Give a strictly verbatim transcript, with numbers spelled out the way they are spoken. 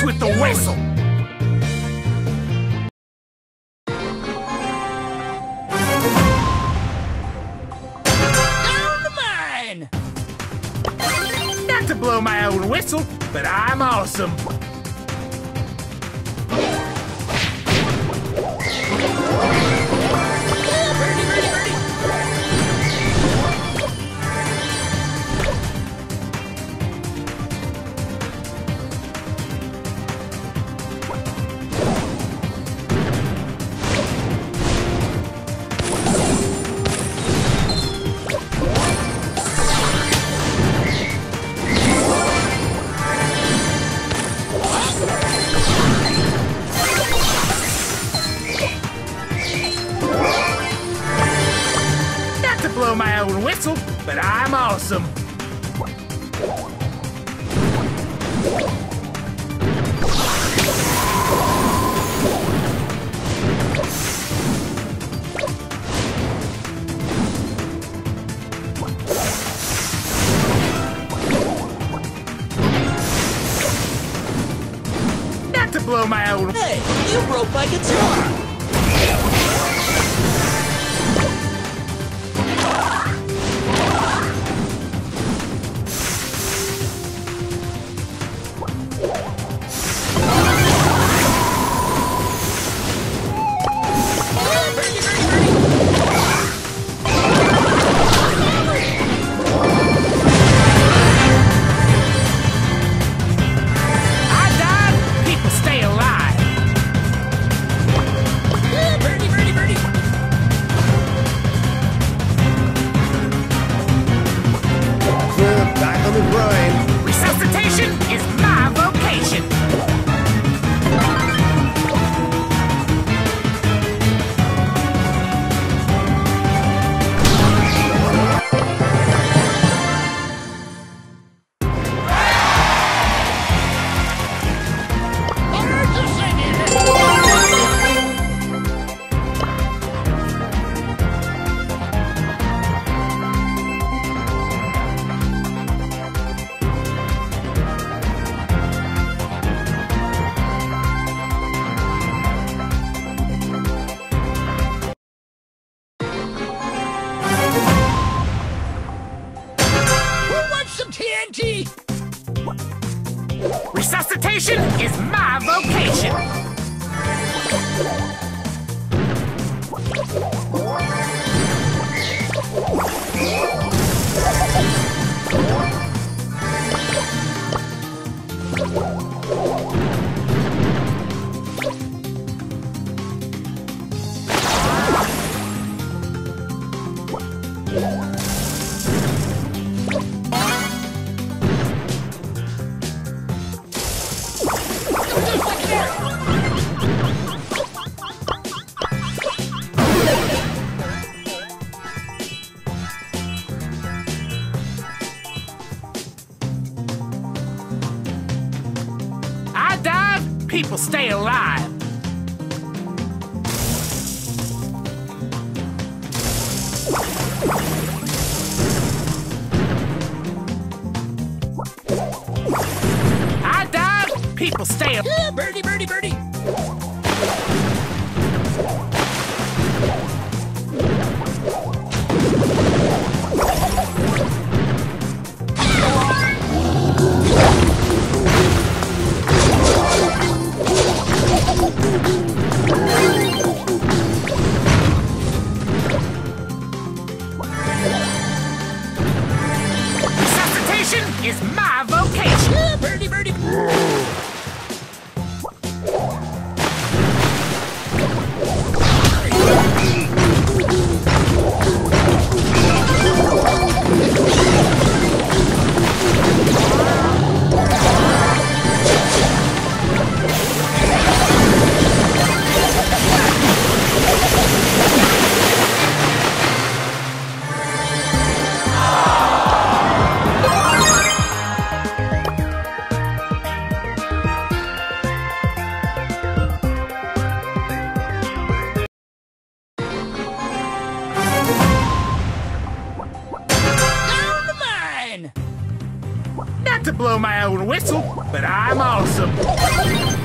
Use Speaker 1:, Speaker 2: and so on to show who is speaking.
Speaker 1: mess with the whistle! Down the mine! Not to blow my own whistle, but I'm awesome! Blow my own whistle, but I'm awesome. Not to blow my own.
Speaker 2: Hey, you broke my guitar. Resuscitation is my vocation! T N T! Resuscitation is my vocation! I dive, people stay alive. I dive, people stay alive. Yeah, birdie, birdie, birdie. Resuscitation is my vocation. Yeah, birdie, birdie.
Speaker 1: Not to blow my own whistle, but I'm awesome.